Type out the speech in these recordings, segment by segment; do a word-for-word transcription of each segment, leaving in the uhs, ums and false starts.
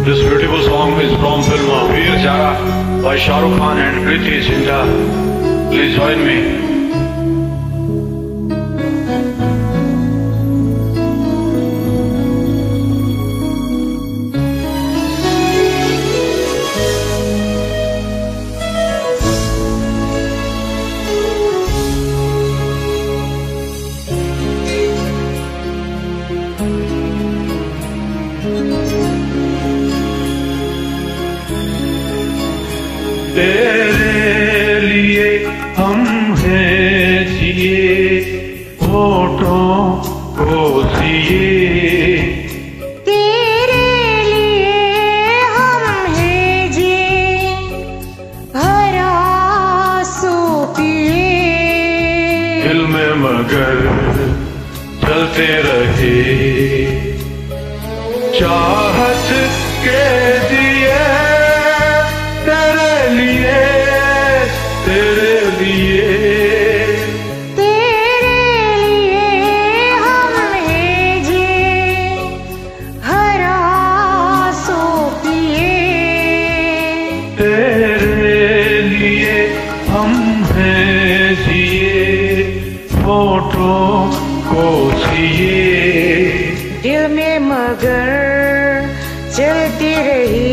This beautiful song is from film Veer Zara by Shah Rukh Khan and Preeti Zinta. Please join me. तेरे लिए हम हैं जिए होठों को जिए, तेरे लिए हम हैं जिए हर आंसू पिए, दिल में मगर चलते रहे चाहत के दिए, तेरे लिए तेरे लिए तेरे लिए हम हैं जिए हर आंसू पिए, तेरे लिए हम हैं जिए होठों को जिए, दिल में मगर चलती रही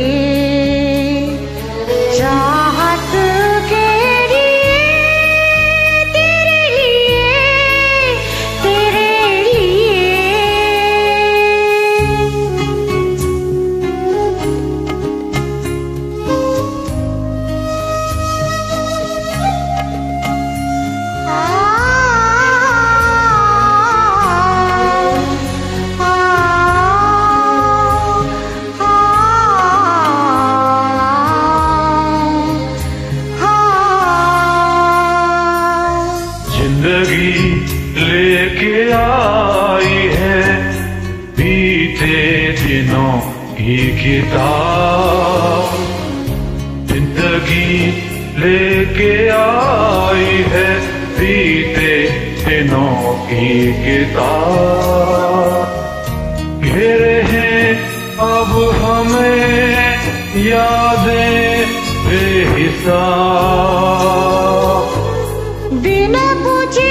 चाहत के लिए, तेरे लिए तेरे लिए। जिंदगी लेके आई है बीते दिनों की किताब, जिंदगी लेके आई है बीते दिनों की किताब, घेरे हैं अब हमें यादें बेहिसाब, बिना पूछे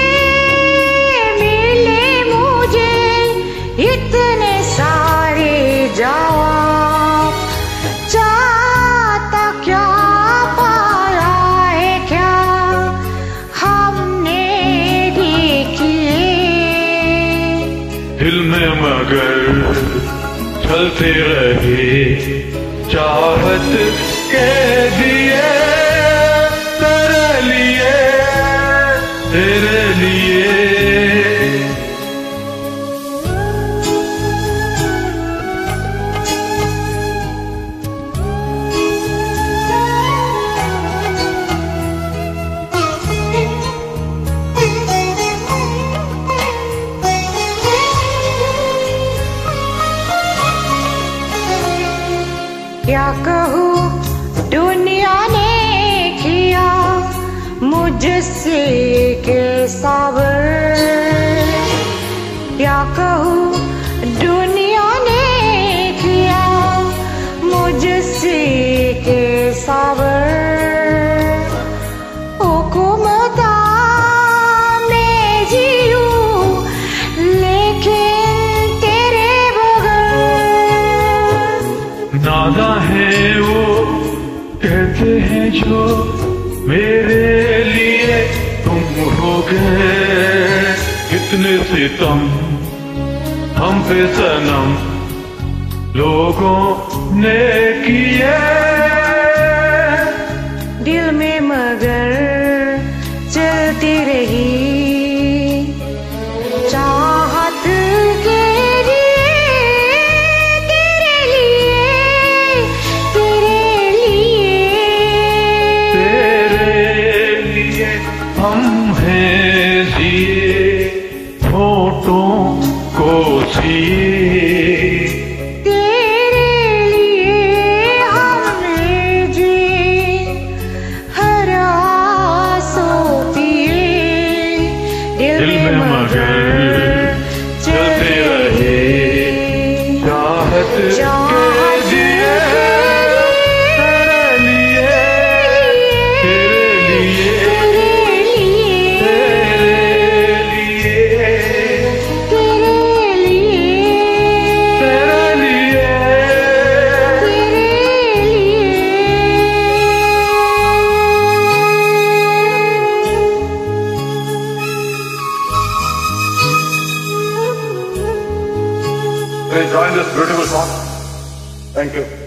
मिले मुझे इतने सारे जवाब, चाहता क्या पाया है क्या हमने भी किए, दिल में मगर चलते रहे चाहत के दिए, तेरे लिए तेरे लिए। क्या कहूँ दुनिया ने किया मुझसे के सावर, क्या कहूँ दुनिया ने किया मुझसे के सावर, हुकूमता मैं जीऊँ लेकिन तेरे बगैर, नादा है वो कहते हैं जो मेरे लिए तुम हो गए, कितने सितम हम पे सनम लोगों ने किए, दिल में मगर चलती रही चाहत के लिए, तेरे लिए तेरे लिए। तेरे लिए हम हैं जिए होठों को जिए, तेरे लिए हम हैं जिए हर आंसू पिए, दिल में मगर चलते रहे चाहत के दिए। Please join this beautiful song. Thank you.